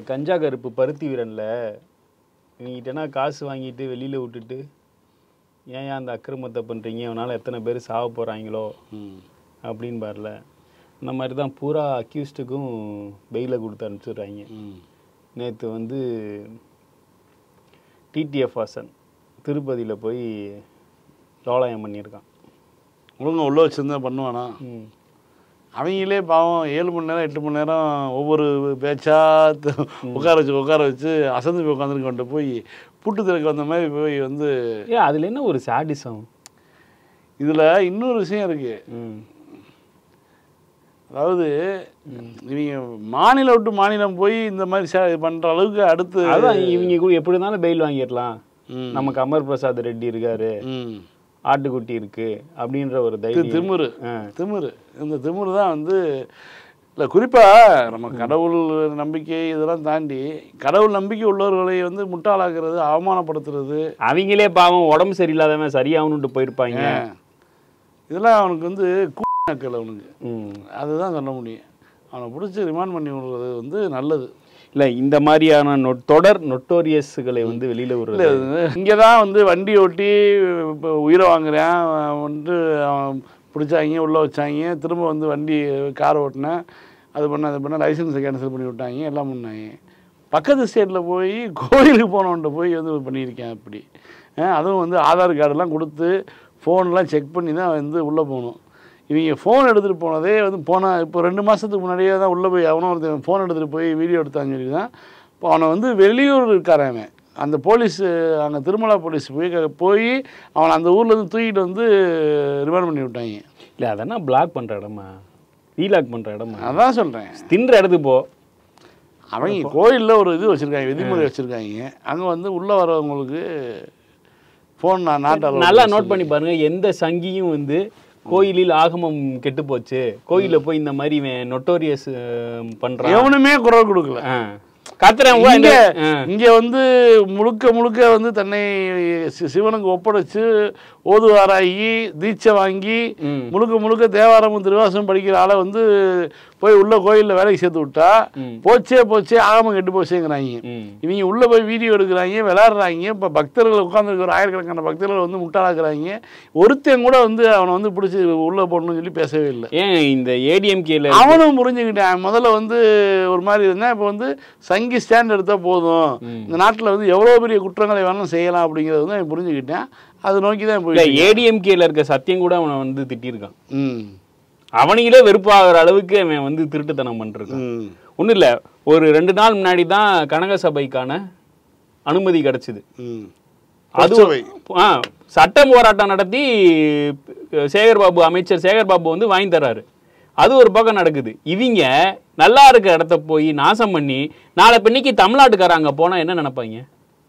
கஞ்சா கருப்பு பருத்தி வீரன்ல நீங்கிட்டனா காசு வாங்கிட்டு வெளியில விட்டுட்டு ஏன் அந்த அக்கிரமத்தை பண்றீங்க, அவனால எத்தனை பேர் சாவ போறாங்களோ அப்படின்னு பாருல. இந்த மாதிரி தான் பூரா அக்யூஸ்டுக்கும் பெயிலை கொடுத்து அனுப்பிச்சுடுறாங்க. நேற்று வந்து டிடிஎஃப் வாசன் திருப்பதியில் போய் லோலாயம் பண்ணியிருக்கான். ஒழுங்கு உள்ள வச்சுருந்தா பண்ணுவானா? அவங்களே பாவம் 7 மணி நேரம் 8 மணி நேரம் ஒவ்வொரு பேச்சா உட்கார வச்சு அசந்து போய் உட்காந்துருக்க போய் புட்டு திறக்க வந்த மாதிரி போய் வந்து அதில் என்ன ஒரு சாடிசம். இதில் இன்னொரு விஷயம் இருக்கு. அதாவது இவங்க மாநிலம் விட்டு மாநிலம் போய் இந்த மாதிரி பண்ணுற அளவுக்கு அடுத்து அதான் இவங்க கூட எப்படி இருந்தாலும் பெயில் வாங்கிடலாம். நமக்கு அமர் பிரசாத் ரெட்டி இருக்காரு, ஆட்டுக்குட்டி இருக்கு அப்படின்ற ஒரு தைரியம், திமிரு. இந்த திமிரு தான் வந்து இல்லை, குறிப்பாக நம்ம கடவுள் நம்பிக்கை இதெல்லாம் தாண்டி கடவுள் நம்பிக்கை உள்ளவர்களை வந்து முட்டாளாக்குறது, அவமானப்படுத்துறது. அவங்களே பாவம் உடம்பு சரியில்லாதவன் சரியாகணுன்ட்டு போயிருப்பாங்க. இதெல்லாம் அவனுக்கு வந்து கூக்கல் அவனுக்கு. அதுதான் சொல்ல முடியும். அவனை பிடிச்சி ரிமாண்ட் பண்ணி விடுறது வந்து நல்லது இல்லை. இந்த மாதிரியான தொடர் நொட்டோரியஸ்களை வந்து வெளியில் விடுறது. இங்கே தான் வந்து வண்டி ஓட்டி இப்போ உயிரை வாங்குறேன் வந்துட்டு அவன் பிடிச்சாங்க, உள்ளே வச்சாங்க, திரும்ப வந்து வண்டி கார் ஓட்டினேன், அது பண்ண லைசன்ஸை கேன்சல் பண்ணி விட்டாங்க, எல்லாம் பண்ணாங்க. பக்கத்து ஸ்டேட்டில் போய் கோயிலுக்கு போனவன்ட்ட போய் வந்து பண்ணியிருக்கேன் அப்படி. அதுவும் வந்து ஆதார் கார்டெல்லாம் கொடுத்து ஃபோன்லாம் செக் பண்ணி தான் வந்து உள்ளே போகணும். இவங்க ஃபோன் எடுத்துகிட்டு போனதே வந்து இப்போ 2 மாதத்துக்கு முன்னாடியே தான் உள்ளே போய் அவனும் ஒருத்தன் ஃபோன் எடுத்துகிட்டு போய் வீடியோ எடுத்தான்னு சொல்லி தான் இப்போ அவனை வந்து வெளியூர் இருக்காரன். அந்த போலீஸ் அங்கே திருமலா போலீஸ் போய் அவனை அந்த ஊர்லேருந்து தூக்கிட்டு வந்து ரிமாண்ட் பண்ணி விட்டாங்க. இல்லை அதெல்லாம் பிளாக் பண்ணுற இடமா, ரீலாக் பண்ணுற இடமா? அதான் சொல்கிறேன், தின்ற இடத்துக்கு போ. அவங்க கோயிலில் ஒரு இது வச்சுருக்காங்க, விதிமுறை வச்சுருக்காங்க. அங்கே வந்து உள்ளே வரவங்களுக்கு ஃபோன் நாட்டால் நல்லா நோட் பண்ணி பாருங்கள். எந்த சங்கியும் வந்து கோயிலில் ஆகமம் கெட்டு போச்சு, கோயிலில் போய் இந்த மாதிரி நொட்டோரியஸ் பண்ணுறான், எவனுமே குரல் கொடுக்கல. இங்க வந்து முழுக்க வந்து தன்னை சிவனுக்கு ஒப்படைச்சு ஓதுவாராகி தீட்சை வாங்கி முழுக்க தேவாரமும் திருவாசமும் படிக்கிற ஆளை வந்து போய் உள்ள கோயிலில் வேலைக்கு சேர்த்து விட்டா போச்சே ஆகமம் கெட்டு போச்சேங்கிறாங்க. இவங்க உள்ள போய் வீடியோ எடுக்கிறாங்க, விளையாடுறாங்க. இப்போ பக்தர்கள் உட்காந்துருக்கிற ஆயிரக்கணக்கான பக்தர்கள் வந்து முட்டாளாக்குறாங்க. ஒருத்தன் கூட வந்து அவனை வந்து பிடிச்சி உள்ள போடணும்னு சொல்லி பேசவே இல்லை. ஏன் இந்த ஏடிஎம்கேல அவனும் புரிஞ்சுக்கிட்டேன். முதல்ல வந்து ஒரு மாதிரி இருந்தேன், இப்போ வந்து சங்கி ஸ்டாண்ட் எடுத்தால் போதும், இந்த நாட்டில் வந்து எவ்வளோ பெரிய குற்றங்களை வேணாலும் செய்யலாம் அப்படிங்கிறது வந்து அவன் புரிஞ்சுக்கிட்டேன். அதை நோக்கி தான் போய் ஏடிஎம்கேல இருக்க சத்தியம் கூட அவனை வந்து திட்டிருக்கான். அவனிகளே வெறுப்பாகிற அளவுக்கு அவன் வந்து திருட்டுத்தனம் பண்ணிருக்கான். ஒன்றும் இல்லை, ஒரு 2 நாள் முன்னாடி தான் கனக சபைக்கான அனுமதி கிடைச்சிது. அது சட்ட போராட்டம் நடத்தி சேகர்பாபு, அமைச்சர் சேகர்பாபு வந்து வாங்கி தர்றாரு. அது ஒரு பக்கம் நடக்குது. இவங்க நல்லா இருக்க இடத்த போய் நாசம் பண்ணி நாளை பின்னைக்கு தமிழ்நாட்டுக்காரங்க போனால் என்ன நினைப்பாங்க?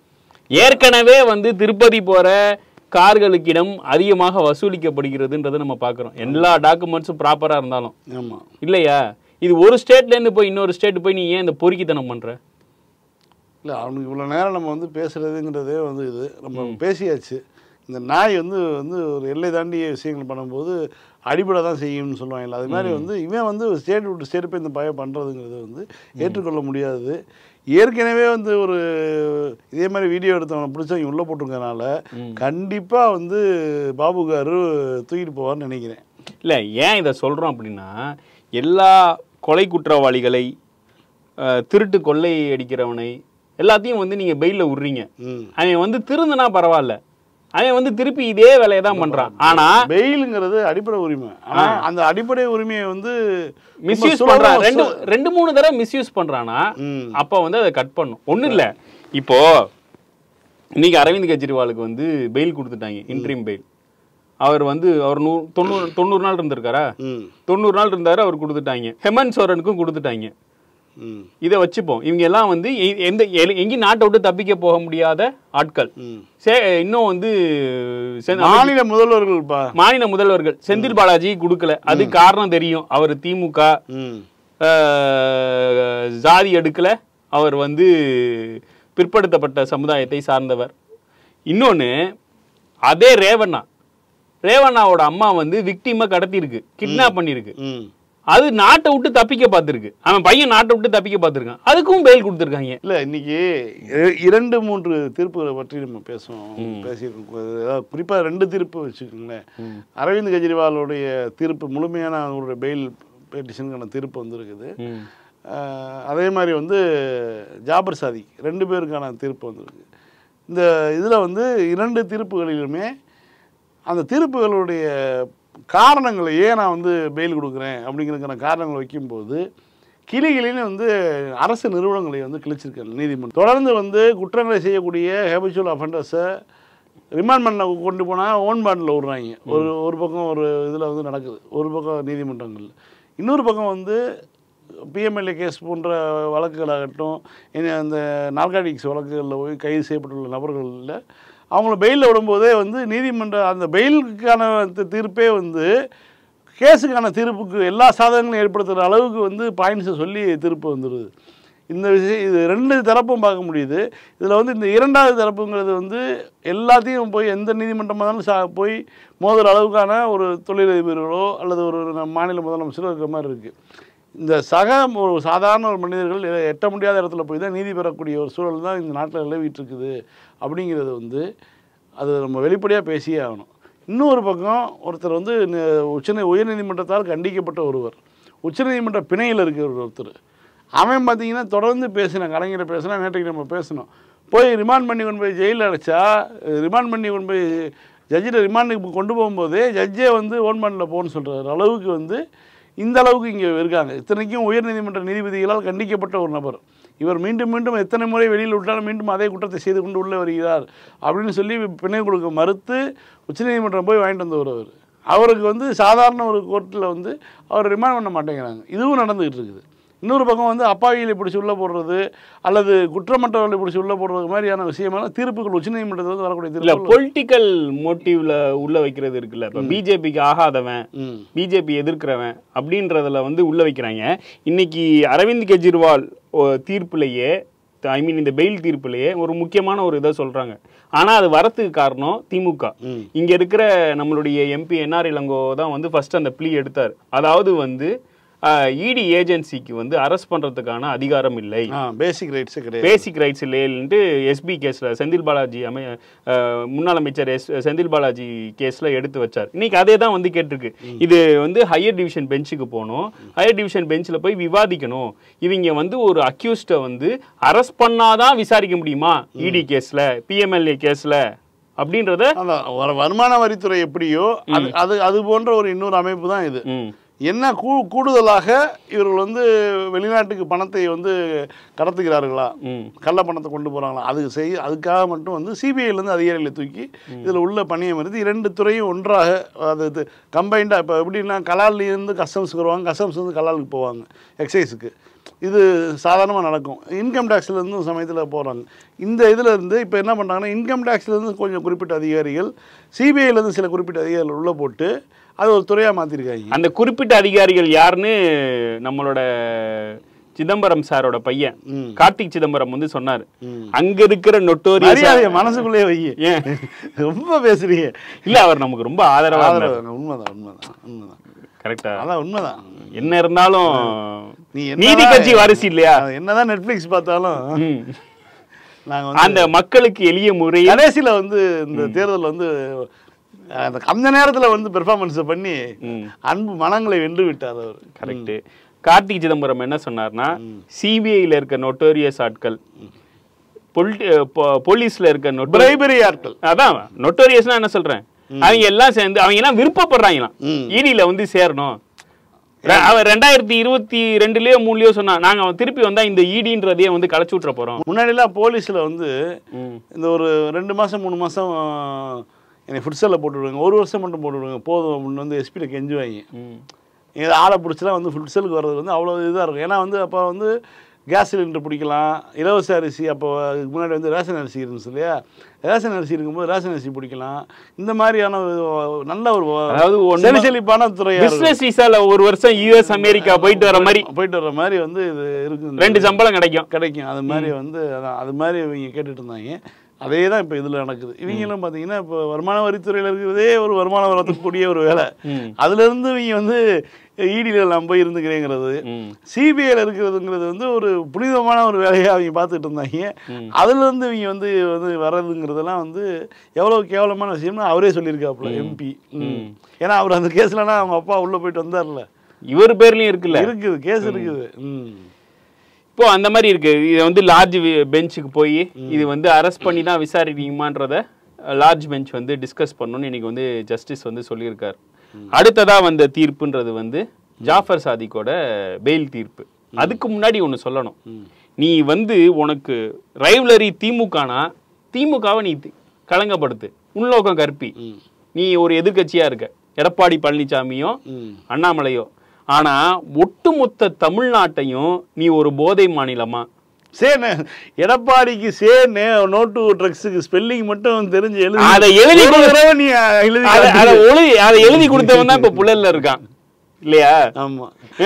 ஏற்கனவே வந்து திருப்பதி போகிற கார்களுக்கிடம் அதிகமாக வசூலிக்கப்படுகிறதுன்றதை நம்ம பார்க்குறோம். எல்லா டாக்குமெண்ட்ஸும் ப்ராப்பராக இருந்தாலும். ஆமாம் இல்லையா? இது ஒரு ஸ்டேட்லேருந்து போய் இன்னொரு ஸ்டேட் போய் நீ ஏன் இந்த பொறுக்கித்தனம் பண்ணுற? இல்லை, அவனுக்கு இவ்வளோ நேரம் நம்ம வந்து பேசுகிறதுங்கிறதே வந்து இது நம்ம பேசியாச்சு. இந்த நாய் வந்து ஒரு எல்லை தாண்டிய விஷயங்கள் பண்ணும்போது அடிப்படை தான் செய்யும்னு சொல்லுவாங்க. அது மாதிரி வந்து இவன் வந்து ஸ்டேட் விட்டு ஸ்டேட் போய் இந்த பயம் பண்ணுறதுங்கிறது வந்து ஏற்றுக்கொள்ள முடியாது. ஏற்கனவே வந்து ஒரு இதே மாதிரி வீடியோ எடுத்தவனை பிடிச்சவங்க உள்ளே போட்டிருக்கனால கண்டிப்பாக வந்து பாபுகாரு தூக்கிட்டு போவார்னு நினைக்கிறேன். இல்லை, ஏன் இதை சொல்கிறோம் அப்படின்னா, எல்லா கொலை குற்றவாளிகளை, திருட்டு கொள்ளை அடிக்கிறவனை எல்லாத்தையும் வந்து நீங்கள் பெயிலில் விட்றீங்க. அவன் வந்து திருந்தனா பரவாயில்ல, அவன் வந்து திருப்பி இதே வேலையை தான் பண்றான். ஆனா பெயிலுங்கிறது அடிப்படை உரிமை. ஆனா அந்த அடிப்படை உரிமையை வந்து மிஸ்யூஸ் பண்றான். 2-3 தடவை மிஸ்யூஸ் பண்றானா அப்ப வந்து அதை கட் பண்ணும். ஒண்ணும் இல்ல, இப்போ இன்னைக்கு அரவிந்த் கெஜ்ரிவாலுக்கு வந்து பெயில் கொடுத்துட்டாங்க, இன்ட்ரீம் பெயில். அவர் வந்து அவர் 90 நாள் இருந்திருக்காரா? 90 நாள் இருந்தாரு, அவர் கொடுத்துட்டாங்க. ஹெமந்த் சோரனுக்கும் கொடுத்துட்டாங்க. இதை வச்சுப்போம். இவங்க எல்லாம் வந்து எங்கேயும் நாட்டை விட்டு தப்பிக்க போக முடியாத ஆட்கள். இன்னும் வந்து மாநில முதல்வர்கள் செந்தில் பாலாஜி கொடுக்கல. அது காரணம் தெரியும், அவர் திமுக ஜாதி எடுக்கல, அவர் வந்து பிற்படுத்தப்பட்ட சமுதாயத்தை சார்ந்தவர். இன்னொன்னு, அதே ரேவண்ணாவோட அம்மா வந்து விக்டிமை கடத்திருக்கு, கிட்னாப் பண்ணிருக்கு. அது நாட்டை விட்டு தப்பிக்க பார்த்துருக்கு. அவன் பையன் நாட்டை விட்டு தப்பிக்க பார்த்துருக்கான், அதுக்கும் பெயில் கொடுத்துருக்காங்க. இல்லை, இன்னைக்கு 2-3 தீர்ப்புகளை பற்றி நம்ம பேசியிருக்கோம். குறிப்பாக 2 தீர்ப்பு வச்சுக்கோங்களேன். அரவிந்த் கெஜ்ரிவாலுடைய தீர்ப்பு முழுமையான அவருடைய பெயில் பெட்டிஷனுக்கான தீர்ப்பு வந்துருக்குது. அதே மாதிரி வந்து ஜாபர் சாதிக் 2 பேருக்கான தீர்ப்பு வந்திருக்கு. இந்த இதில் வந்து 2 தீர்ப்புகளிலுமே அந்த தீர்ப்புகளுடைய காரணங்களை ஏன் நான் வந்து பெயில் கொடுக்குறேன் அப்படிங்கிறதுக்கான காரணங்களை வைக்கும்போது கிளிகளின்னு வந்து அரசு நிறுவனங்களை வந்து கிழிச்சிருக்காங்க நீதிமன்றம். தொடர்ந்து வந்து குற்றங்களை செய்யக்கூடிய ஹேபிச்சுவல் அஃபெண்டர்ஸை ரிமாண்ட் பண்ண கொண்டு போனால் ஓன் பாண்டில் விடுறாங்க. ஒரு பக்கம் ஒரு இதில் வந்து நடக்குது, ஒரு பக்கம் நீதிமன்றங்கள். இன்னொரு பக்கம் வந்து பிஎம்எல்ஏ கேஸ் போன்ற வழக்குகளாகட்டும், அந்த நார்காட்டிக்ஸ் வழக்குகளில் போய் கைது செய்யப்பட்டுள்ள நபர்களில் அவங்கள பெயிலில் விடும்போதே வந்து நீதிமன்றம் அந்த பெயிலுக்கான தீர்ப்பே வந்து கேஸுக்கான தீர்ப்புக்கு எல்லா சாதகங்களும் ஏற்படுத்துகிற அளவுக்கு வந்து பாயிண்ட்ஸை சொல்லி தீர்ப்பு வந்துடுது. இந்த விஷயம் இது 2 தரப்பும் பார்க்க முடியுது. இதில் வந்து இந்த 2வது தரப்புங்கிறது வந்து எல்லாத்தையும் போய் எந்த நீதிமன்றமாக இருந்தாலும் போய் மோதுற அளவுக்கான ஒரு தொழிலதிபர்களோ அல்லது ஒரு மாநில முதலமைச்சரோ இருக்கிற மாதிரி இருக்குது. இந்த ஒரு சாதாரண ஒரு மனிதர்கள் எட்ட முடியாத இடத்துல போய் தான் நீதி பெறக்கூடிய ஒரு சூழல் தான் இந்த நாட்டில் நிலவிட்டு இருக்குது. அப்படிங்கிறது வந்து அது நம்ம வெளிப்படையாக பேசியே ஆகணும். இன்னொரு பக்கம் ஒருத்தர் வந்து உயர்நீதிமன்றத்தால் கண்டிக்கப்பட்ட ஒருவர், உச்சநீதிமன்ற பிணையில் இருக்கிற ஒருத்தர், அவன் பார்த்தீங்கன்னா தொடர்ந்து கலைஞரை பேசினா, நேற்றைக்கு நம்ம பேசணும், போய் ரிமாண்ட் பண்ணி கொண்டு போய் ஜெயிலில் அடைச்சா, ரிமாண்ட் பண்ணி கொண்டு போய் ஜட்ஜில் ரிமாண்டுக்கு கொண்டு போகும்போதே ஜட்ஜே வந்து ஓன் பாண்டில் போகணும்னு சொல்கிற அளவுக்கு வந்து இந்த அளவுக்கு இங்கே இருக்காங்க. இத்தனைக்கும் உயர்நீதிமன்ற நீதிபதிகளால் கண்டிக்கப்பட்ட ஒரு நபர். இவர் மீண்டும் மீண்டும் எத்தனை முறை வெளியில் விட்டாலும் மீண்டும் அதே குற்றத்தை செய்து கொண்டு உள்ளே வருகிறார் அப்படின்னு சொல்லி பிணை கொடுக்க மறுத்து உச்சநீதிமன்றம் போய் வாங்கிட்டு வந்தவர். அவருக்கு வந்து சாதாரண ஒரு கோர்ட்டில் வந்து அவர் ரிமாண்ட் பண்ண மாட்டேங்கிறாங்க. இதுவும் நடந்துகிட்டு இருக்குது. இன்னொரு பக்கம் வந்து அப்பாவிகளை பிடிச்சி உள்ளே போடுறது அல்லது குற்றமற்றவர்களை பிடிச்சி உள்ளே போடுறது மாதிரியான விஷயமான தீர்ப்புகள் உச்சநீதிமன்றத்தில் வந்து வரக்கூடிய தீர்ப்பு பொலிட்டிக்கல் மோட்டிவ்ல உள்ள வைக்கிறது இருக்குல்ல. இப்போ பிஜேபிக்கு ஆகாதவன், பிஜேபி எதிர்க்கிறவன் அப்படின்றதுல வந்து உள்ள வைக்கிறாங்க. இன்னைக்கு அரவிந்த் கெஜ்ரிவால் தீர்ப்புலையே, இந்த பெயில் தீர்ப்புலையே ஒரு முக்கியமான ஒரு இதை சொல்றாங்க. ஆனா அது வரத்துக்கு காரணம் திமுக. இங்க இருக்கிற நம்மளுடைய எம்பி என்ஆர் இளங்கோ தான் வந்து ஃபர்ஸ்ட் அந்த ப்ளீ எடுத்தார். அதாவது வந்து இடி ஏஜென்சிக்கு வந்து அரெஸ்ட் பண்றதுக்கான அதிகாரம் இல்லை, பேசிக் ரைட்ஸ் இல்லைன்ட்டு எஸ்பி கேஸ்ல செந்தில் பாலாஜி முன்னாள் அமைச்சர் செந்தில் பாலாஜி கேஸ்ல எடுத்து வச்சார். இன்னைக்கு அதே தான் வந்து கேட்டிருக்கு. இது வந்து ஹையர் டிவிஷன் பெஞ்சுக்கு போகணும், ஹையர் டிவிஷன் பெஞ்சில் போய் விவாதிக்கணும். இவங்க வந்து ஒரு அக்யூஸ்டை வந்து அரெஸ்ட் பண்ணாதான் விசாரிக்க முடியுமா இடி கேஸ்ல, பிஎம்எல்ஏ கேஸ்ல அப்படின்றத. வருமான வரித்துறை எப்படியோ அது போன்ற ஒரு இன்னொரு அமைப்பு தான் இது. என்ன கூடுதலாக இவர்கள் வந்து வெளிநாட்டுக்கு பணத்தை வந்து கடத்துகிறார்களா, கள்ள பணத்தை கொண்டு போகிறாங்களா, அதுக்காக மட்டும் வந்து சிபிஐலேருந்து அதிகாரிகளை தூக்கி இதில் உள்ள பணியை மறுத்து 2 துறையும் ஒன்றாக அது கம்பைண்டாக. இப்போ எப்படின்னா கலால்லேருந்து கஸ்டம்ஸுக்கு வருவாங்க, கஸ்டம்ஸ் வந்து கலாலுக்கு போவாங்க, எக்ஸைஸுக்கு. இது சாதாரணமாக நடக்கும். இன்கம் டேக்ஸ்லேருந்து சமயத்தில் போகிறாங்க. இந்த இதில் இருந்து இப்போ என்ன பண்ணுறாங்கன்னா, இன்கம் டேக்ஸ்லேருந்து கொஞ்சம் குறிப்பிட்ட அதிகாரிகள், சிபிஐலேருந்து சில குறிப்பிட்ட அதிகாரிகள் உள்ளே போட்டு அது ஒரு துறையாக மாற்றிருக்காங்க. அந்த குறிப்பிட்ட அதிகாரிகள் யாருன்னு நம்மளோட சிதம்பரம் சாரோட பையன் கார்த்திக் சிதம்பரம் வந்து சொன்னார். அங்க இருக்கிற நொட்டோரியஸ் மனசுக்குள்ளே வை, ஏன் ரொம்ப பேசுறீங்க? இல்ல, அவர் நமக்கு ரொம்ப ஆதரவா. உண்மைதான். கரெக்டா? அதான் உண்மைதான். என்ன இருந்தாலும் நீ நீதி கட்சி வாரிசு இல்லையா? என்னதான் நெட்ஃபிளிக்ஸ் பார்த்தாலும் நாங்க அந்த மக்களுக்கு எளிய முறை கடைசியில வந்து இந்த தேர்தல் வந்து அந்த நேரத்தில் வந்து பெர்ஃபார்மன்ஸை பண்ணி அன்பு மனங்களை வென்று விட்டார் அவர். கரெக்டு. கார்த்திக் சிதம்பரம் என்ன சொன்னார்னா, சிபிஐல இருக்க நொட்டோரியஸ் ஆட்கள், போலீஸ்ல இருக்க பிரைபரி ஆட்கள், அதான் நொட்டோரியஸ்னா என்ன சொல்றேன், அவங்க எல்லாம் சேர்ந்து அவங்க எல்லாம் விருப்பப்படுறாங்களாம் ஈடியில வந்து சேரணும். அவர் 2022லயோ 2023லயோ சொன்னா, நாங்க திருப்பி வந்தா இந்த ஈடின்றதையே வந்து களைச்சு விட்டுற போறோம். முன்னாடிலாம் போலீஸ்ல வந்து இந்த ஒரு 2 மாசம் 3 மாசம் என்னை ஃபுட்சலில் போட்டு விடுவாங்க, 1 வருஷம் மட்டும் போட்டு விடுவாங்க போதும் அப்படின்னு வந்து எஸ்பியில் கெஞ்சுவாங்க. எங்கள் ஆளை பிடிச்சலாம் வந்து ஃபுட்சலுக்கு வர்றது வந்து அவ்வளோ இதாக இருக்கும். ஏன்னா வந்து அப்போ வந்து கேஸ் சிலிண்டர் பிடிக்கலாம், இலவச அரிசி, அப்போ அதுக்கு முன்னாடி வந்து ரேஷன் அரிசி இருந்துச்சு இல்லையா, ரேஷன் அரிசி இருக்கும்போது ரேஷன் அரிசி பிடிக்கலாம். இந்த மாதிரியான நல்ல ஒரு அதாவது செழிப்பான துறையாக பிசினஸ் விசால 1 வருஷம் யூஎஸ் அமெரிக்கா போயிட்டு வர மாதிரி வந்து இது இருக்கு. 2 சம்பளம் கிடைக்கும். அது மாதிரி வந்து அது மாதிரி இவங்க கேட்டுட்டு இருந்தாங்க. அதே தான் இப்போ இதில் நடக்குது. இவங்களும் பார்த்தீங்கன்னா இப்போ வருமான வரித்துறையில் இருக்கிறதே ஒரு வருமானம் வரக்கூடிய ஒரு வேலை. அதுலேருந்து இவங்க வந்து இடியில் நான் போய் இருந்துக்கிறேங்கிறது, சிபிஐல இருக்கிறதுங்கிறது வந்து ஒரு புனிதமான ஒரு வேலையை அவங்க பார்த்துட்டு இருந்தாங்க. அதுலேருந்து இவங்க வந்து வர்றதுங்கிறதெல்லாம் வந்து எவ்வளோ கேவலமான விஷயம்னு அவரே சொல்லியிருக்காப்புல எம்பி. ஏன்னா அவர் அந்த கேஸ்லனா அவங்க அப்பா உள்ளே போயிட்டு வந்தார்ல, இவர் பேர்லையும் இருக்குல்ல, இருக்குது கேஸ் இருக்குது. இப்போ அந்த மாதிரி இருக்கு. இதை வந்து லார்ஜ் பெஞ்சுக்கு போய் இது வந்து அரெஸ்ட் பண்ணி தான் விசாரிக்கணுமான்றத லார்ஜ் பெஞ்ச் வந்து டிஸ்கஸ் பண்ணணும்னு இன்னைக்கு வந்து ஜஸ்டிஸ் வந்து சொல்லியிருக்காரு. அடுத்ததா வந்த தீர்ப்புன்றது வந்து ஜாஃபர் சாதிக்கோட பெயில் தீர்ப்பு. அதுக்கு முன்னாடி ஒன்று சொல்லணும். நீ வந்து உனக்கு ரைவலரி திமுகனா திமுகவை நீ களங்கப்படுத்து, உள்நோக்கம் கற்பி. நீ ஒரு எதிர்கட்சியா இருக்க, எடப்பாடி பழனிசாமியோ அண்ணாமலையோ. ஆனா ஒட்டுமொத்த தமிழ்நாட்டையும் நீ ஒரு போதை மாநிலமா சேனு எடப்பாடிக்கு சேனு நோட்டு ட்ரக்ஸுக்கு ஸ்பெல்லிங் மட்டும் தெரிஞ்சு எழுதி அதை எழுதி நீ அதை எழுதி கொடுத்தவன் தான் இப்ப புழல்ல இருக்கான் இல்லையா? ஆமா,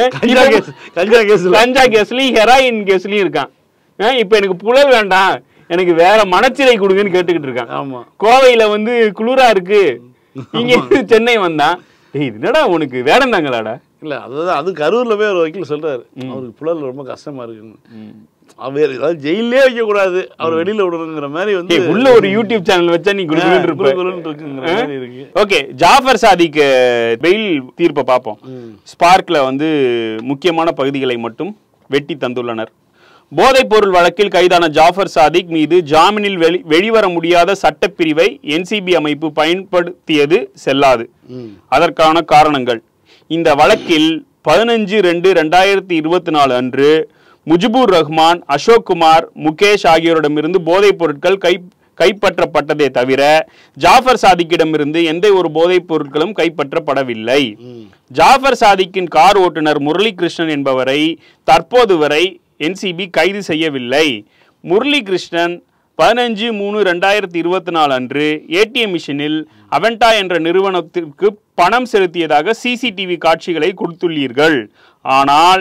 கஞ்சா கேஸ்லயும் ஹெராயின் கேஸ்லயும் இருக்கான். இப்ப எனக்கு புழல் வேண்டாம், எனக்கு வேற மனச்சிறை கொடுங்கன்னு கேட்டுக்கிட்டு இருக்கான். ஆமா, கோவையில வந்து குளிரா இருக்கு, இங்க சென்னை வந்தான். என்னடா உனக்கு வேடம் தாங்களாடா? இல்ல அதுதான், அது கரூர்ல போய் ஒரு வக்கீல் சொல்றாரு, அவருக்கு புழல் ரொம்ப கஷ்டமா இருக்குன்னு. அவர் ஏதாவது ஜெயிலே வைக்க கூடாது, அவர் வெளியில விடணுங்கிற மாதிரி வந்து உள்ள ஒரு யூடியூப் சேனல் வச்சா நீ இருக்கு. ஓகே, ஜாஃபர் சாதிக்கு பெயில் தீர்ப்பை பார்ப்போம். ஸ்பார்க்ல வந்து முக்கியமான பகுதிகளை மட்டும் வெட்டி தந்துள்ளனர். போதைப் பொருள் வழக்கில் கைதான ஜாஃபர் சாதிக் மீது ஜாமீனில் வெளிவர முடியாத சட்டப்பிரிவை என்சிபி அமைப்பு பயன்படுத்தியது செல்லாது. அதற்கான காரணங்கள்: இந்த வழக்கில் 15/2/2024 அன்று முஜிபுர் ரஹ்மான், அசோக் குமார், முகேஷ் ஆகியோரிடமிருந்து போதைப் பொருட்கள் கைப்பற்றப்பட்டதே தவிர ஜாஃபர் சாதிக்கிடமிருந்து எந்த ஒரு போதைப் பொருட்களும் கைப்பற்றப்படவில்லை. ஜாஃபர் சாதிக்கின் கார் ஓட்டுநர் முரளி கிருஷ்ணன் என்பவரை தற்போது வரை என்சிபி கைது செய்யவில்லை. முரளி கிருஷ்ணன் 15/3/2024 அன்று ஏடிஎம் மிஷினில் அவெண்டா என்ற நிறுவனத்திற்கு பணம் செலுத்தியதாக சிசிடிவி காட்சிகளை கொடுத்துள்ளீர்கள். ஆனால்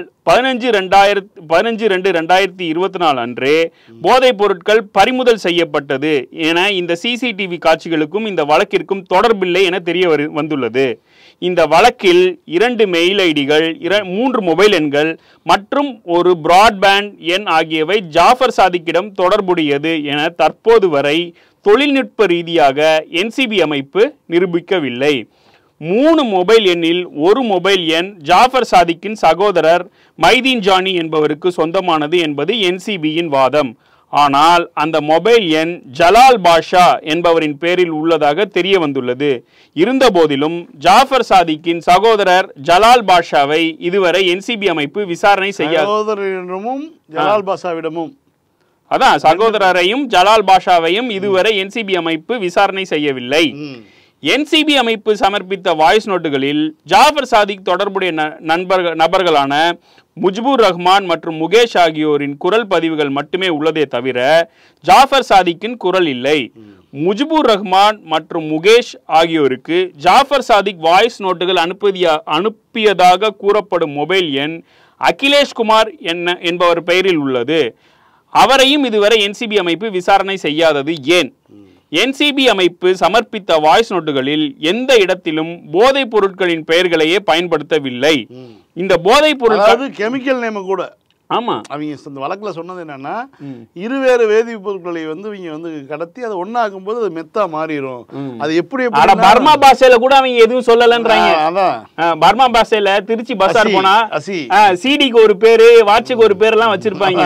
15/2/2024 அன்றே போதைப் பொருட்கள் பறிமுதல் செய்யப்பட்டது என இந்த சிசிடிவி காட்சிகளுக்கும் இந்த வழக்கிற்கும் தொடர்பில்லை என தெரிய வந்துள்ளது. இந்த வழக்கில் 2 மெயில் ஐடிகள், 3 மொபைல் எண்கள் மற்றும் ஒரு பிராட்பேண்ட் எண் ஆகியவை ஜாஃபர் சாதிக்கிடம் தொடர்புடையது என தற்போது வரை தொழில்நுட்ப ரீதியாக என்சிபி அமைப்பு நிரூபிக்கவில்லை. 3 மொபைல் எண்ணில் ஒரு மொபைல் எண் ஜாஃபர் சாதிக்கின் சகோதரர் மைதீன் ஜானி என்பவருக்கு சொந்தமானது என்பது என்சிபியின் வாதம். ஆனால் அந்த மொபைல் எண் ஜலால் பாஷா என்பவரின் பேரில் உள்ளதாக தெரிய வந்துள்ளது. இருந்த போதிலும் ஜாஃபர் சாதிக்கின் சகோதரர் ஜலால் பாஷாவை இதுவரை என்சிபி அமைப்பு விசாரணை சகோதரரிடமும் ஜலால் பாஷாவிடமும் அதான் சகோதரரையும் ஜலால் பாஷாவையும் இதுவரை என்சிபி அமைப்பு விசாரணை செய்யவில்லை. என்சிபி அமைப்பு சமர்ப்பித்த வாய்ஸ் நோட்டுகளில் ஜாஃபர் சாதிக் தொடர்புடைய நபர்களான முஜிபுர் ரஹ்மான் மற்றும் முகேஷ் ஆகியோரின் குரல் பதிவுகள் மட்டுமே உள்ளதே தவிர ஜாஃபர் சாதிக்கின் குரல் இல்லை. முஜிபுர் ரஹ்மான் மற்றும் முகேஷ் ஆகியோருக்கு ஜாஃபர் சாதிக் வாய்ஸ் நோட்டுகள் அனுப்பியதாக கூறப்படும் மொபைல் எண் அகிலேஷ் குமார் என்பவர் பெயரில் உள்ளது. அவரையும் இதுவரை என்சிபி அமைப்பு விசாரணை செய்யாதது ஏன்? என்சிபி அமைப்பு சமர்ப்பித்த வாய்ஸ் நோட்டுகளில் எந்த இடத்திலும் போதைப் பொருட்களின் பெயர்களையே பயன்படுத்தவில்லை. இந்த போதைப் பொருட்கள் கெமிக்கல் நேம் கூட ஆமா அவங்க இந்த வழக்குல சொன்னது என்னன்னா, இருவேறு வேதிப்பொருட்களை வந்து இவங்க வந்து கடத்தி அதை ஒன்னாகும் போது அது மெத்தா மாறிடும். அது எப்படி பர்மா பாஷையில கூட அவங்க எதுவும் சொல்லலன்றாங்க. அதான் பர்மா பாஷையில திருச்சி பஸார் போனா சிடிக்கு ஒரு பேரு, வாட்சுக்கு ஒரு பேர் எல்லாம் வச்சிருப்பாங்க.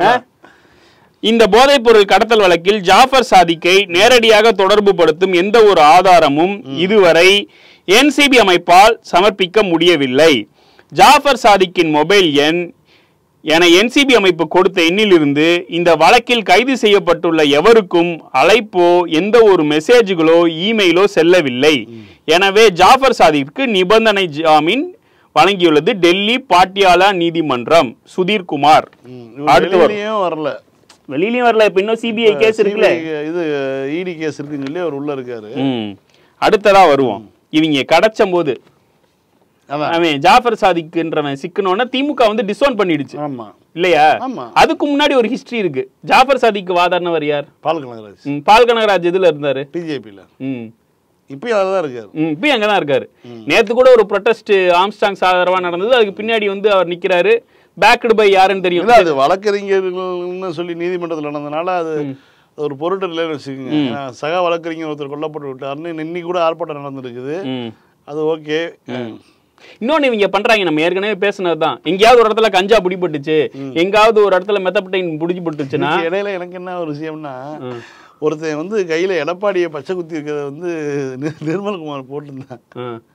இந்த போதைப் பொருள் கடத்தல் வழக்கில் ஜாஃபர் சாதிக்கை நேரடியாக தொடர்பு படுத்தும் எந்த ஒரு ஆதாரமும் இதுவரை என்சிபி அமைப்பால் சமர்ப்பிக்க முடியவில்லை. ஜாஃபர் சாதிக்கின் மொபைல் எண் என என்சிபி அமைப்பு கொடுத்த எண்ணிலிருந்து இந்த வழக்கில் கைது செய்யப்பட்டுள்ள எவருக்கும் அழைப்போ எந்த ஒரு மெசேஜ்களோ இமெயிலோ செல்லவில்லை. எனவே ஜாஃபர் சாதிக்கு நிபந்தனை ஜாமீன் வழங்கியுள்ளது டெல்லி பாட்டியாலா நீதிமன்றம். சுதீர் குமார் அடுத்து வரல, வெளியிலயும் வரல. இப்ப இன்னும் சிபிஐ கேஸ் இருக்குல்ல, இது இடி கேஸ் இருக்குன்னு சொல்லி அவர் உள்ள இருக்காரு. அடுத்ததா வருவோம். இவங்க கடச்ச போது அவன் ஜாஃபர் சாதிக்ன்றவன் சிக்கனோன்னா திமுக வந்து டிஸ்ஓன் பண்ணிடுச்சு இல்லையா? அதுக்கு முன்னாடி ஒரு ஹிஸ்டரி இருக்கு. ஜாஃபர் சாதிக்கு வாதாடினவர் யார்? பால் கனகராஜ். பால் கனகராஜ் எதுல இருந்தாரு? பிஜேபியில. இப்பயும் அதுதான் இருக்காரு. இப்பயும் அங்கதான் இருக்காரு. நேத்து கூட ஒரு ப்ரொடெஸ்ட் ஆம்ஸ்டாங் ஆதரவா நடந்தது. அதுக்கு பின்னாடி வந்து அவர் நிக்கிறாரு. பேக்டு பை யாருன்னு தெரியும். அது வழக்கறிஞர்கள்னு சொல்லி நீதிமன்றத்தில் நடந்ததுனால அது ஒரு பொருட்டு இல்லைன்னு வச்சுக்கோங்க. சக வழக்கறிஞர் ஒருத்தர் கொல்லப்பட்டு விட்டாருன்னு இன்னைக்கு கூட ஆர்ப்பாட்டம் நடந்துருக்குது. அது ஓகே. இன்னொன்னு இவங்க பண்றாங்க, நம்ம ஏற்கனவே பேசுனதுதான். எங்கேயாவது ஒரு இடத்துல கஞ்சா பிடிபட்டுச்சு, எங்காவது ஒரு இடத்துல மெத்தப்பட்டைன் பிடிச்சிப்பட்டுச்சுன்னா இடையில எனக்கு என்ன ஒரு விஷயம்னா, ஒருத்தன் வந்து கையில எடப்பாடியை பச்சை குத்தி இருக்கிறத வந்து நிர்மல்குமார் போட்டிருந்தான்.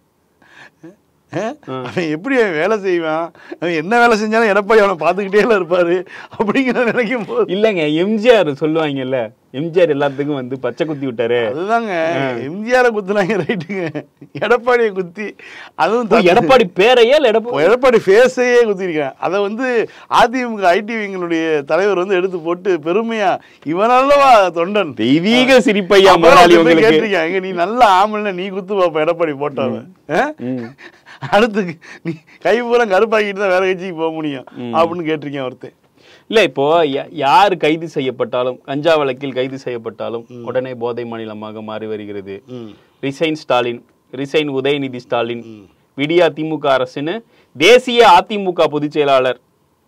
அவன் எப்படி அவன் வேலை செய்வான், அவன் என்ன வேலை செஞ்சாலும் எடப்பாடி அவனை பார்த்துக்கிட்டே இருப்பாரு அப்படிங்கிற நினைக்கும் போது இல்லைங்க, எம்ஜிஆர் சொல்லுவாங்கல்ல, எம்ஜிஆர் எல்லாத்துக்கும் வந்து பச்சை குத்தி விட்டாரு. அதுதாங்க எம்ஜிஆரை குத்துனாங்க, ரைட்டுங்க. எடப்பாடியை குத்தி, அதுவும் எடப்பாடி பேரையே எடப்பாடி ஃபேஸையே குத்திருக்கேன். அதை வந்து அதிமுக ஐடிவிங்களுடைய தலைவர் வந்து எடுத்து போட்டு பெருமையா, இவனல்லவா தொண்டன், தெய்வீக சிரிப்பையா கேட்டிருக்கேன். நீ நல்ல ஆமல்னா நீ குத்து பாப்பா எடப்பாடி போட்டவன், அடுத்து நீ கை பூரா கருப்பாக்கிட்டு தான் வேற கட்சிக்கு போக முடியும் அப்படின்னு கேட்டிருக்கேன் ஒருத்தன். இல்ல, இப்போ யார் கைது செய்யப்பட்டாலும், கஞ்சா வழக்கில் கைது செய்யப்பட்டாலும் உடனே போதை மாநிலமாக மாறி வருகிறது. ரிசைன் ஸ்டாலின், ரிசைன் உதயநிதி ஸ்டாலின், விடியா திமுக அரசுன்னு தேசிய அதிமுக பொதுச் செயலாளர்,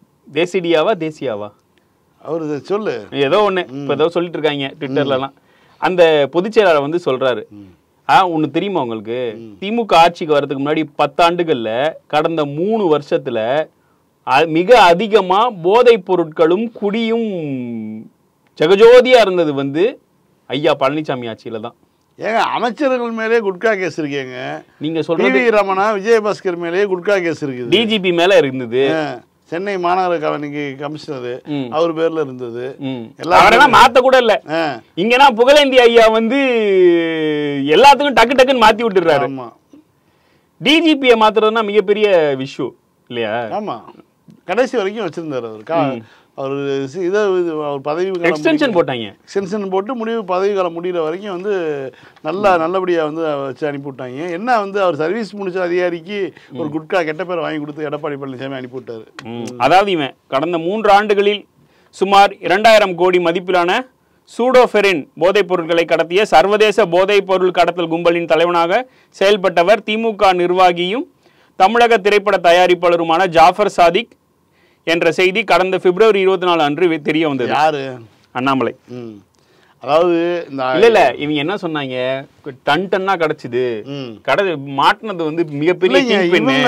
தேசியாவா அவரு சொல்லு ஏதோ ஒண்ணு இப்ப ஏதோ சொல்லிட்டு இருக்காங்க ட்விட்டர்ல எல்லாம். அந்த பொதுச் செயலாளர் வந்து சொல்றாரு, ஒண்ணு தெரியுமா உங்களுக்கு, திமுக ஆட்சிக்கு வர்றதுக்கு முன்னாடி 10 ஆண்டுகள்ல கடந்த 3 வருஷத்துல மிக அதிகமா போதைப் பொருட்களும் குடியும் ஜெகஜோதியா இருந்தது வந்து ஐயா பழனிசாமி ஆட்சியில தான். ஏங்க அமைச்சர்கள் மேலே குட்கா கேஸ் இருக்கேங்க. நீங்க சொல்றது ரமணா, விஜயபாஸ்கர் மேலே குட்கா கேஸ் இருக்குது. டிஜிபி மேல இருந்தது. சென்னை மாநகர கமிஷனர் அவர் பேர்ல இருந்தது. அவரெல்லாம் மாத்த கூட இல்ல. இங்கன்னா புகழேந்தி ஐயா வந்து எல்லாத்துக்கும் டக்கு டக்குன்னு மாத்தி விட்டுறாரு. டிஜிபியை மாத்துறதுன்னா மிகப்பெரிய விஷயம் இல்லையா? ஆமா, கடைசி வரைக்கும் வச்சிருந்தாரு அவர். அவர் இதை அவர் பதவி எக்ஸ்டென்ஷன் போட்டாங்க. எக்ஸ்டென்ஷன் போட்டு பதவி காலம் முடிகிற வரைக்கும் வந்து நல்லபடியாக வந்து வச்சு அனுப்பிவிட்டாங்க. என்ன வந்து அவர் சர்வீஸ் முடிச்ச அதிகாரிக்கு ஒரு குட்கா கெட்ட பேர் வாங்கி கொடுத்து எடப்பாடி பழனிசாமி அனுப்பிவிட்டாரு. அதாவது இவன் கடந்த 3 ஆண்டுகளில் சுமார் 2000 கோடி மதிப்பிலான சூடோஃபெரின் போதைப் பொருட்களை கடத்திய சர்வதேச போதைப் பொருள் கடத்தல் கும்பலின் தலைவனாக செயல்பட்டவர் திமுக நிர்வாகியும் தமிழக திரைப்பட தயாரிப்பாளருமான ஜாஃபர் சாதிக் என்ற செய்தி கடந்த பிப்ரவரி 24 அன்று தெரிய வந்தது. யாரு? அண்ணாமலை. அதாவது இல்ல இவங்க என்ன சொன்னாங்க, டன்னா கிடைச்சது, மாட்டினது வந்து மிகப்பெரிய.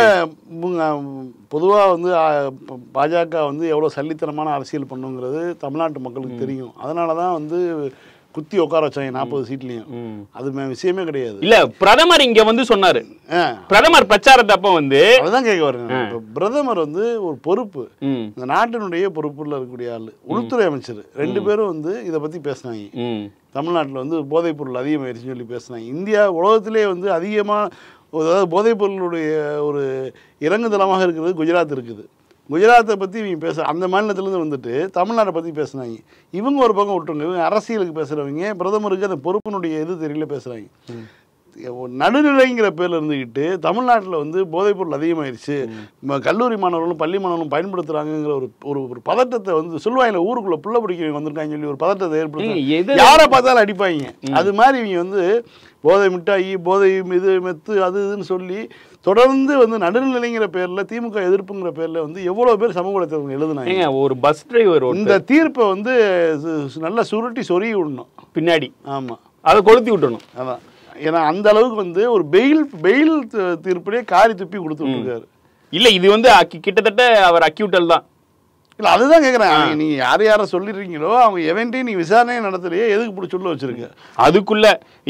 பொதுவா வந்து பாஜக வந்து எவ்வளவு சல்லித்தனமான அரசியல் பண்ணுங்கிறது தமிழ்நாட்டு மக்களுக்கு தெரியும். அதனாலதான் வந்து குத்தி உட்கார வச்சாங்க 40 சீட்லயும். அது விஷயமே கிடையாது. இல்ல, பிரதமர் இங்க வந்து சொன்னாரு, பிரதமர் பிரச்சாரத்தை அப்ப வந்து அதுதான் கேட்க வரேன். பிரதமர் வந்து ஒரு பொறுப்பு, இந்த நாட்டினுடைய பொறுப்புல இருக்கக்கூடிய ஆளு, உள்துறை அமைச்சர், 2 பேரும் வந்து இதை பத்தி பேசினாங்க. தமிழ்நாட்டில் வந்து போதைப் பொருள் அதிகமாயிருச்சுன்னு சொல்லி பேசினாங்க. இந்தியா உலகத்திலே வந்து அதிகமா, அதாவது போதைப் பொருளுடைய ஒரு இறங்குதளமாக இருக்கிறது குஜராத் இருக்குது. குஜராத்தை பற்றி இவங்க அந்த மாநிலத்திலேருந்து வந்துட்டு தமிழ்நாட்டை பற்றி பேசுனாங்க. இவங்க ஒரு பக்கம் விட்டுருங்க, இவங்க அரசியலுக்கு பேசுகிறவங்க, பிரதமருக்கு அந்த பொறுப்பினுடைய தெரியல பேசுகிறாங்க. நடுநிலைங்கிற பேரில் இருந்துக்கிட்டு தமிழ்நாட்டில் வந்து போதைப்பொருள் அதிகமாகிடுச்சு, கல்லூரி மாணவர்களும் பள்ளி மாணவர்களும் பயன்படுத்துகிறாங்கிற ஒரு பதட்டத்தை வந்து சொல்லுவாங்க. ஊருக்குள்ளே புள்ள பிடிக்க வந்திருக்காங்க சொல்லி ஒரு பதட்டத்தை ஏற்படுத்தி யாரை பார்த்தாலும் அடிப்பாங்க. அது மாதிரி இவங்க வந்து போதை மிட்டாயி, போதை இது மெத்து அது இதுன்னு சொல்லி தொடர்ந்து வந்து நடுநிலைங்கிற பேரில், திமுக எதிர்ப்புங்கிற பேரில் வந்து எவ்வளோ பேர் சமூக வலைத்தளங்கள் எழுதுனாங்க. ஒரு பஸ் டிரைவர் இந்த தீர்ப்பை வந்து நல்லா சுருட்டி சொருகி விடணும் பின்னாடி. ஆமாம், அதை கொளுத்தி விட்டணும். அதான், ஏன்னா அந்த அளவுக்கு வந்து ஒரு பெயில் தீர்ப்பிலே காரி துப்பி கொடுத்துருக்காரு. இல்ல, இது வந்து கிட்டத்தட்ட அவர் அக்யூட்டல் தான். இல்லை, அதுதான் கேட்குறேன். நீங்க யாரை சொல்லிடுறீங்களோ அவங்க எவன்ட்டையும் நீங்க விசாரணையே நடத்துலையே, எதுக்கு இப்படி சொல்ல வச்சிருக்க? அதுக்குள்ள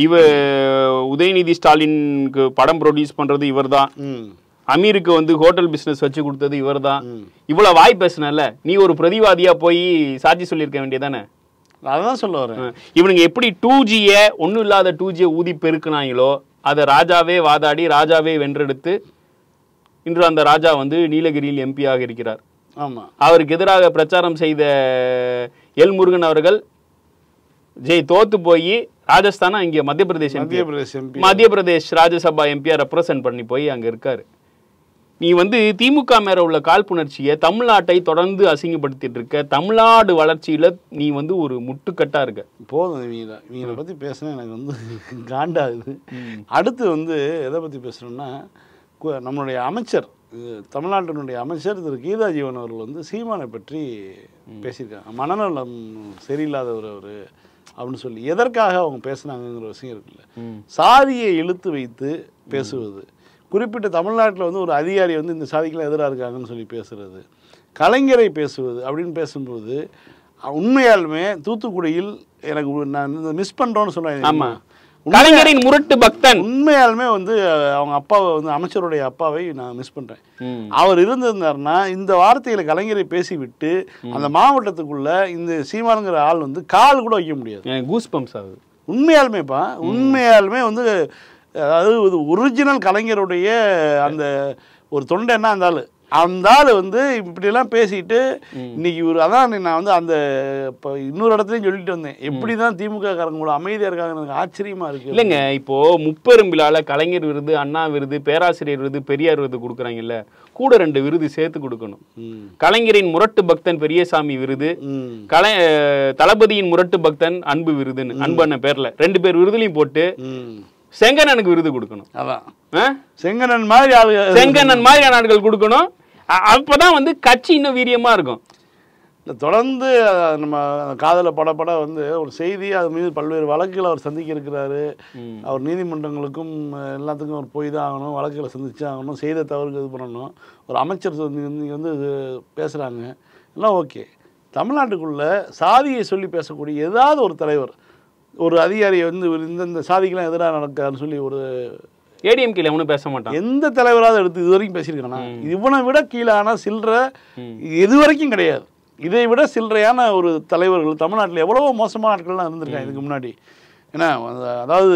உதயநிதி ஸ்டாலினுக்கு படம் ப்ரொடியூஸ் பண்றது இவர் தான், அமீருக்கு வந்து ஹோட்டல் பிசினஸ் வச்சு கொடுத்தது இவர் தான். இவ்வளவு வாய் பேசினல, நீ ஒரு பிரதிவாதியா போய் சாட்சி சொல்லியிருக்க வேண்டியதானே? அதான் சொல்ல வரேன். இவனுங்க எப்படி 2G ஒன்னும் இல்லாத 2G ஊதி பெருக்குனாங்களோ, அதை ராஜாவே வாதாடி ராஜாவே வென்றெடுத்து இன்று அந்த ராஜா வந்து நீலகிரியில் எம்பியாக இருக்கிறார். ஆமா, அவருக்கு எதிராக பிரச்சாரம் செய்த எல் முருகன் அவர்கள் தோத்து போய் ராஜஸ்தானா இங்க மத்திய பிரதேஷ் ராஜ்யசபா எம்பியா ரெப்ரசென்ட் பண்ணி போய் அங்க இருக்காரு. நீ வந்து திமுக மேல உள்ள காழ்ப்புணர்ச்சியை தமிழ்நாட்டை தொடர்ந்து அசிங்கப்படுத்திட்டு இருக்க. தமிழ்நாடு வளர்ச்சியில நீ வந்து ஒரு முட்டுக்கட்டா இருக்க. போதும் இவங்களை பத்தி பேசினா எனக்கு வந்து காண்டாகுது. அடுத்து வந்து எதை பத்தி பேசுறோம்னா, நம்மளுடைய அமைச்சர், தமிழ்நாட்டினுடைய அமைச்சர் திரு கீதா ஜீவன் அவர்கள் வந்து சீமானை பற்றி பேசியிருக்காங்க. மனநலம் சரியில்லாதவர் அவர் அப்படின்னு சொல்லி. எதற்காக அவங்க பேசுனாங்கிற விஷயம் இருக்குல்ல, சாதியை இழுத்து வைத்து பேசுவது, குறிப்பிட்ட தமிழ்நாட்டில் வந்து ஒரு அதிகாரி வந்து இந்த சாதிக்கெல்லாம் எதிராக இருக்காங்கன்னு சொல்லி பேசுறது, கலைஞரை பேசுவது அப்படின்னு பேசும்போது உண்மையாலுமே தூத்துக்குடியில் எனக்கு நான் மிஸ் பண்ணுறோன்னு சொன்னேன். ஆமாம், கலைஞரின் முரட்டு பக்தன். உண்மையாலுமே வந்து அவங்க அப்பாவை வந்து அமைச்சருடைய அப்பாவை நான் மிஸ் பண்ணுறேன். அவர் இருந்திருந்தாருன்னா இந்த வார்த்தைகளை கலைஞரை பேசிவிட்டு அந்த மாவட்டத்துக்குள்ள இந்த சீமானுங்கிற ஆள் வந்து கால் கூட வைக்க முடியாது. கூஸ் பம்ப்ஸ் ஆகுது உண்மையாலுமேப்பா. உண்மையாலுமே வந்து அதாவது ஒரிஜினல் கலைஞருடைய அந்த ஒரு தொண்டை என்ன அந்த ஆள் வந்து இப்படிலாம் பேசிட்டு இன்னைக்கு ஒரு அதான் நான் வந்து அந்த இப்போ இன்னொரு இடத்துலையும் சொல்லிட்டு வந்தேன், எப்படி தான் திமுக காரங்களோட அமைதியாக இருக்காங்க எனக்கு ஆச்சரியமா இருக்கு. இல்லைங்க, இப்போ முப்பெரும் விழாவில் கலைஞர் விருது, அண்ணா விருது, பேராசிரியர் விருது, பெரியார் விருது கொடுக்குறாங்கல்ல, கூட 2 விருது சேர்த்து கொடுக்கணும். கலைஞரின் முரட்டு பக்தன் பெரியசாமி விருது, தளபதியின் முரட்டு பக்தன் அன்பு விருதுன்னு அன்பண்ண பேர்ல 2 பேர் விருதுலையும் போட்டு செங்கண்ணனுக்கு விருது கொடுக்கணும். அதான் செங்கண்ணன் மாதிரி ஆட்கள் கொடுக்கணும். அப்பதான் வந்து கட்சி இன்னும் வீரியமா இருக்கும். தொடர்ந்து நம்ம காதல படப்பட வந்து ஒரு செய்தி, அது மீது பல்வேறு வழக்குகளை அவர் சந்திக்க இருக்கிறாரு. அவர் நீதிமன்றங்களுக்கும் எல்லாத்துக்கும் அவர் போய் தான் ஆகணும், வழக்குகளை சந்திச்சு ஆகணும், செய்த தவறுக்கு இது பண்ணணும். ஒரு அமைச்சர் வந்து பேசுகிறாங்க எல்லாம் ஓகே. தமிழ்நாட்டுக்குள்ள சாதியை சொல்லி பேசக்கூடிய ஏதாவது ஒரு தலைவர், ஒரு அதிகாரியை வந்து இந்த சாதிக்கெல்லாம் எதிராக நடக்காதுன்னு சொல்லி ஒரு ஏடிஎம்கேல எவனும் பேச மாட்டான். எந்த தலைவராவது எடுத்து இது வரைக்கும் பேசியிருக்கானா? இவனை விட கீழான சில்லற இது வரைக்கும் கிடையாது. இதை விட சில்லறையான ஒரு தலைவர்கள் தமிழ்நாட்டில் எவ்வளவோ மோசமான ஆட்கள்லாம் இருந்திருக்காங்க இதுக்கு முன்னாடி. ஏன்னா அதாவது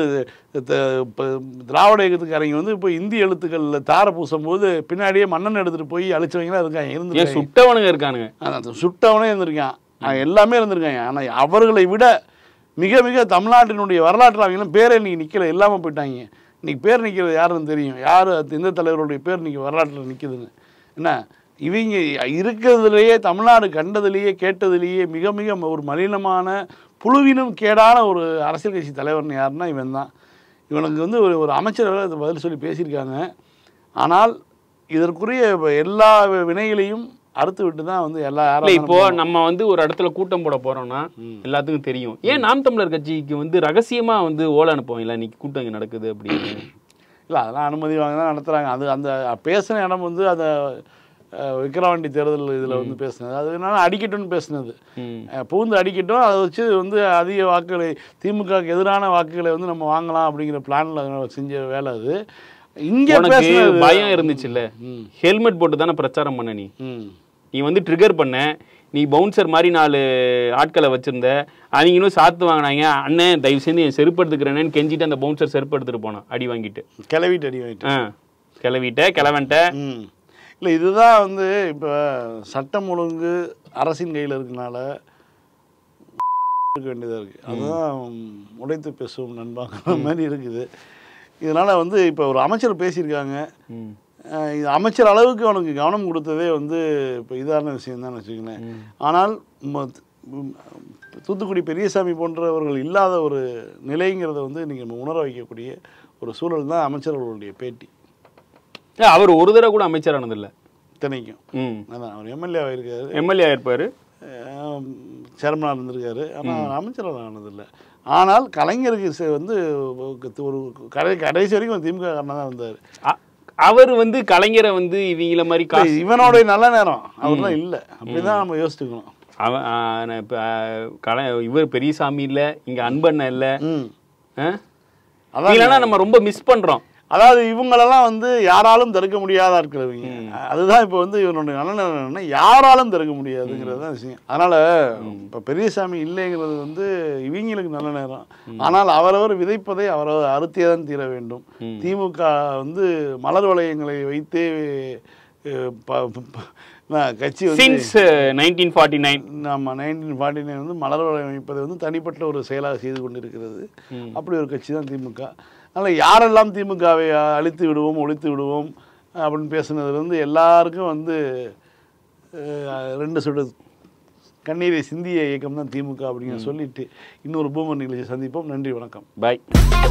திராவிட இயக்கத்துக்காரங்க வந்து இப்போ இந்தி எழுத்துக்களில் தார பூசும் போது பின்னாடியே மன்னன் எடுத்துகிட்டு போய் அழிச்சவங்களாம் இருக்காங்க, இருந்து சுட்டவனுங்க இருக்கானுங்க. சுட்டவனே இருந்திருக்கான், எல்லாமே இருந்திருக்காங்க. ஆனால் அவர்களை விட மிக மிக தமிழ்நாட்டினுடைய வரலாற்றில் அவங்களும் பேரே இன்றைக்கி நிற்கலை, இல்லாமல் போயிட்டாங்க. இன்றைக்கி பேர் நிற்கிறது யாருன்னு தெரியும், யார் எந்த தலைவருடைய பேர் இன்றைக்கி வரலாற்றில் நிற்கிதுன்னு. என்ன இவங்க இருக்கிறதுலையே தமிழ்நாடு கண்டதுலேயே கேட்டதுலேயே மிக மிக ஒரு மலினமான புழுவினும் கேடான ஒரு அரசியல் கட்சி தலைவர்னு யாருன்னா இவன் தான். இவனுக்கு வந்து ஒரு அமைச்சர்கள் பதில் சொல்லி பேசியிருக்காங்க. ஆனால் இதற்குரிய எல்லா வினைகளையும் அறுத்து விட்டு தான் வந்து எல்லாரும். இப்போ நம்ம வந்து ஒரு இடத்துல கூட்டம் போட போறோம்னா எல்லாத்துக்கும் தெரியும். ஏன் நாம் தமிழர் கட்சிக்கு வந்து ரகசியமா வந்து ஓலை அனுப்புவாங்களா இன்னைக்கு கூட்டம் இங்கே நடக்குது அப்படின்னு? இல்லை, அதெல்லாம் அனுமதி வாங்க தான் நடத்துகிறாங்க. அது அந்த பேசின இடம் வந்து அதை விக்கிரவாண்டி தேர்தல் இதில் வந்து பேசினது, அது என்னன்னா அடிக்கட்டும்னு பேசினது, பூந்து அடிக்கட்டும், அதை வச்சு வந்து அதிக வாக்குகளை திமுகவுக்கு எதிரான வாக்குகளை வந்து நம்ம வாங்கலாம் அப்படிங்கிற பிளானில் செஞ்ச வேலை அது. இங்கே பயம் இருந்துச்சுல்ல, ஹெல்மெட் போட்டு தானே பிரச்சாரம் பண்ண நீ வந்து ட்ரிகர் பண்ண, நீ பவுன்சர் மாதிரி 4 ஆட்களை வச்சிருந்த, அவங்களும் சாத்து வாங்கினாங்க. அண்ணன் தயவு செஞ்சு என் செருப்பு எடுத்துக்கிறேன்னு கெஞ்சிட்டு அந்த பவுன்சர் செருப்பு எடுத்துட்டு போனான், அடி வாங்கிட்டு கிளவன்ட்ட. இல்லை, இதுதான் வந்து இப்போ சட்டம் ஒழுங்கு அரசின் கையில் இருக்கனால இருக்க வேண்டியதாக இருக்குது. அதுதான் உடைத்து பேசுவோம் நண்பாங்கிற மாதிரி இருக்குது. இதனால் வந்து இப்போ ஒரு அமைச்சர் பேசியிருக்காங்க, இது அமைச்சர் அளவுக்கு அவனுக்கு கவனம் கொடுத்ததே வந்து இப்போ இதான விஷயம் தான் வச்சுக்கோங்களேன். ஆனால் தூத்துக்குடி பெரியசாமி போன்றவர்கள் இல்லாத ஒரு நிலைங்கிறத வந்து இன்றைக்கி நம்ம உணர வைக்கக்கூடிய ஒரு சூழல் தான் அமைச்சர்களுடைய பேட்டி. அவர் ஒரு தடவை கூட அமைச்சர் ஆனதில்லை இத்தனைக்கும். அதான் அவர் எம்எல்ஏ ஆயிருப்பார், சேர்மனாக இருந்திருக்காரு, ஆனால் அமைச்சராக ஆனதில்லை. ஆனால் கலைஞருக்கு வந்து ஒரு கடைசி வரைக்கும் திமுக காரணம் தான் இருந்தார். அவர் வந்து கலைஞரை வந்து இவங்கள மாதிரி இவனோட நல்ல நேரம் அவர்லாம் இல்லை, அப்படிதான் நம்ம யோசிச்சுக்கணும். இவர் பெரியசாமி இல்லை, இங்கே அன்பண்ண இல்லை, அதெல்லாம் நம்ம ரொம்ப மிஸ் பண்ணுறோம். அதாவது இவங்களெல்லாம் வந்து யாராலும் தடுக்க முடியாத இருக்கிறவங்க. அதுதான் இப்போ வந்து இவனுடைய நல்ல யாராலும் தடுக்க முடியாதுங்கிறது தான் விஷயம். அதனால் இப்போ பெரியசாமி இல்லைங்கிறது வந்து இவங்களுக்கு நல்ல நேரம். ஆனால் அவரவர் விதைப்பதை அவரவர் அறுத்தே தான் தீர வேண்டும். திமுக வந்து மலர் வளையங்களை வைத்து கட்சி வந்து 1949 ஆமாம் 1949 வந்து மலர் வளையம் வைப்பதை வந்து தனிப்பட்ட ஒரு செயலாக செய்து கொண்டிருக்கிறது. அப்படி ஒரு கட்சி தான் திமுக. அதனால் யாரெல்லாம் திமுகவை அழித்து விடுவோம், ஒழித்து விடுவோம், அப்படின்னு பேசுனதுலேருந்து எல்லாருக்கும் வந்து 2 சொட்டு கண்ணீரை சிந்திய இயக்கம் தான் திமுக அப்படிங்கிற சொல்லிட்டு இன்னொரு பூமர் நிகழ்ச்சியை சந்திப்போம். நன்றி, வணக்கம். பாய்.